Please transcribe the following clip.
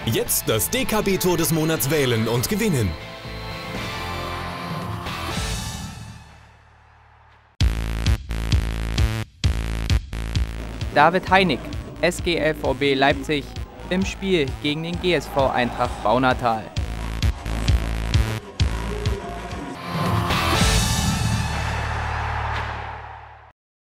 Jetzt das DKB-Tor des Monats wählen und gewinnen. David Heinig, SG LVB Leipzig, im Spiel gegen den GSV Eintracht Baunatal.